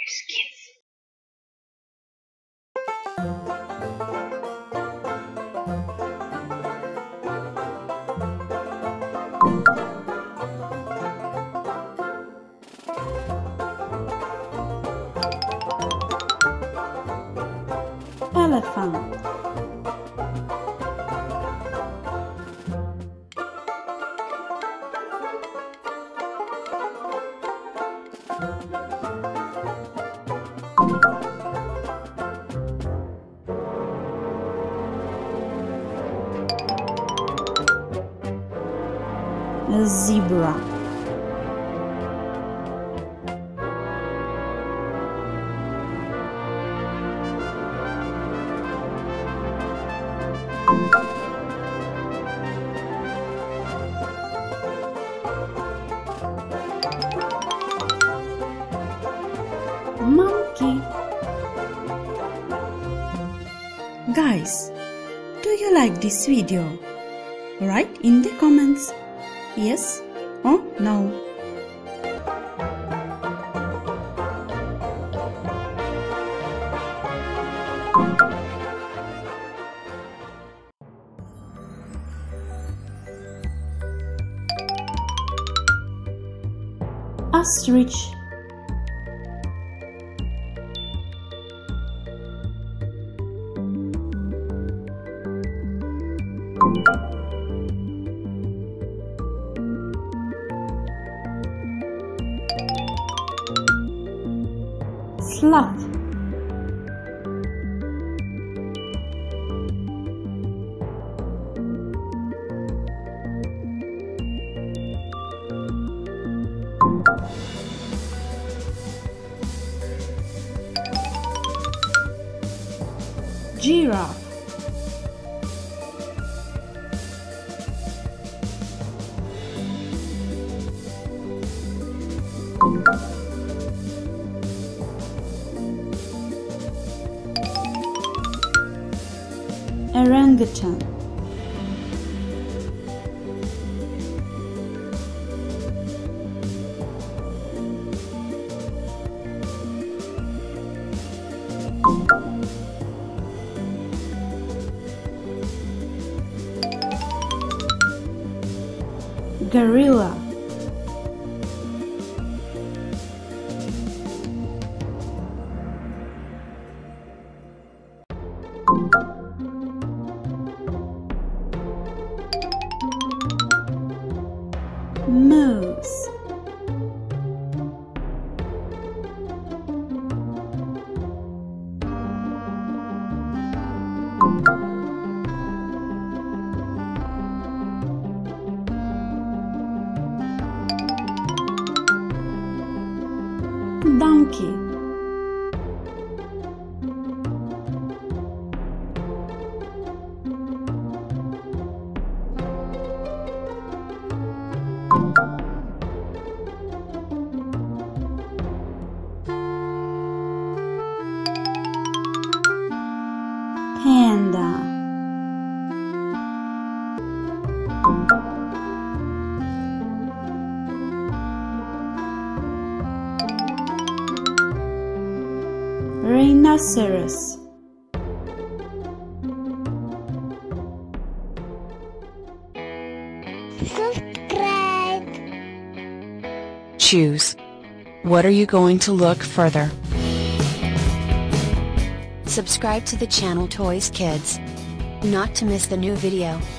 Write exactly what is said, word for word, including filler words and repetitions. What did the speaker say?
Toddlers Kids. Elephant. Zebra. Monkey. Guys, do you like this video? Write in the comments yes or no. Ostrich. Sloth. Giraffe. Orangutan. Gorilla. Moose. Donkey. Panda. Rhinoceros. Subscribe. Choose. What are you going to look further? Subscribe to the channel Toys Kids. Not to miss the new video.